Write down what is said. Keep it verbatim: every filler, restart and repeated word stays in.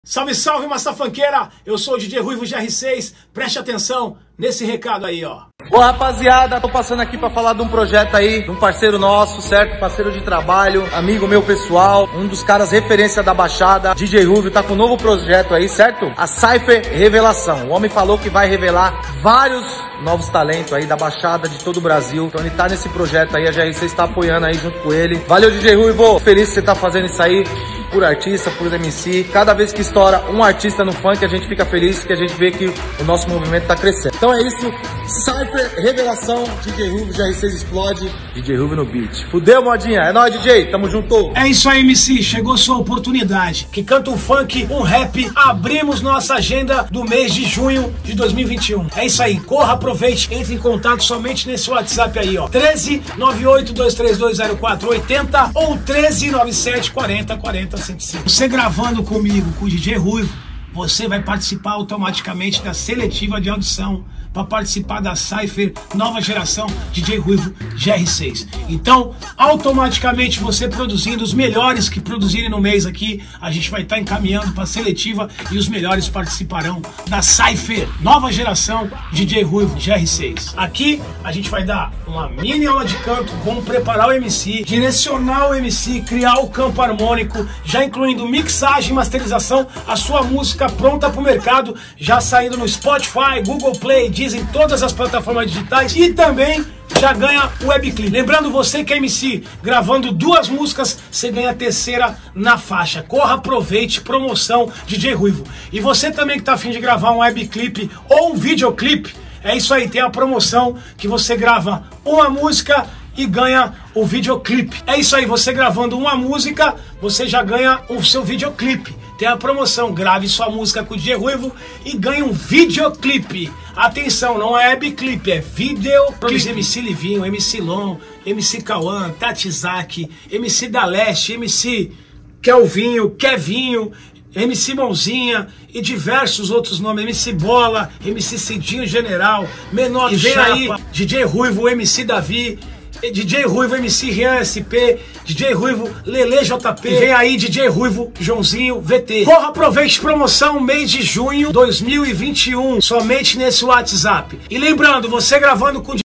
Salve, salve, massa funkeira! Eu sou o D J Ruivo G R seis, preste atenção nesse recado aí, ó. Boa, rapaziada, tô passando aqui pra falar de um projeto aí, de um parceiro nosso, certo? Parceiro de trabalho, amigo meu pessoal, um dos caras referência da Baixada. D J Ruivo tá com um novo projeto aí, certo? A Cypher Revelação. O homem falou que vai revelar vários novos talentos aí da Baixada, de todo o Brasil. Então ele tá nesse projeto aí, a G R seis tá apoiando aí junto com ele. Valeu, D J Ruivo, feliz que você tá fazendo isso aí por artista, por M C. Cada vez que estoura um artista no funk, a gente fica feliz, que a gente vê que o nosso movimento tá crescendo. Então é isso, Cypher Revelação, D J Ruivo, G R seis explode, D J Ruivo no beat. Fudeu, modinha, é nóis, D J, tamo junto. É isso aí, M C, chegou sua oportunidade. Que canta um funk, um rap, abrimos nossa agenda do mês de junho de dois mil e vinte e um. É isso aí, corra, aproveite, entre em contato somente nesse WhatsApp aí, ó. treze, nove oito, dois três dois, zero quatro oito zero ou treze, nove sete, quarenta, quarenta, cento e cinco. Você gravando comigo, com o D J Ruivo, você vai participar automaticamente da seletiva de audição para participar da Cypher Nova Geração D J Ruivo G R seis. Então, automaticamente você produzindo os melhores que produzirem no mês aqui, a gente vai estar tá encaminhando para a seletiva e os melhores participarão da Cypher Nova Geração D J Ruivo G R seis. Aqui a gente vai dar uma mini aula de canto, vamos preparar o M C, direcionar o M C, criar o campo harmônico, já incluindo mixagem e masterização, a sua música pronta para o mercado, já saindo no Spotify, Google Play, dizem todas as plataformas digitais, e também já ganha o webclip. Lembrando, você que é M C, gravando duas músicas, você ganha a terceira na faixa. Corra, aproveite, promoção D J Ruivo. E você também que tá afim de gravar um webclip ou um videoclip, é isso aí, tem a promoção que você grava uma música e ganha o videoclipe. É isso aí, você gravando uma música, você já ganha o seu videoclipe. Tem a promoção, grave sua música com o D J Ruivo e ganhe um videoclipe. Atenção, não é webclip, é videoclipe. M C Livinho, M C Lon, M C Cauã, Tati Zaki, M C da Leste, M C Kelvinho, Kevinho, M C Mãozinha e diversos outros nomes, M C Bola, M C Cidinho General, Menor, e vem Chapa, aí D J Ruivo, M C Davi, D J Ruivo, M C Rian S P, D J Ruivo, Lele J P, e vem aí D J Ruivo, Joãozinho V T. Corra, aproveite, promoção mês de junho de dois mil e vinte e um, somente nesse WhatsApp. E lembrando, você gravando com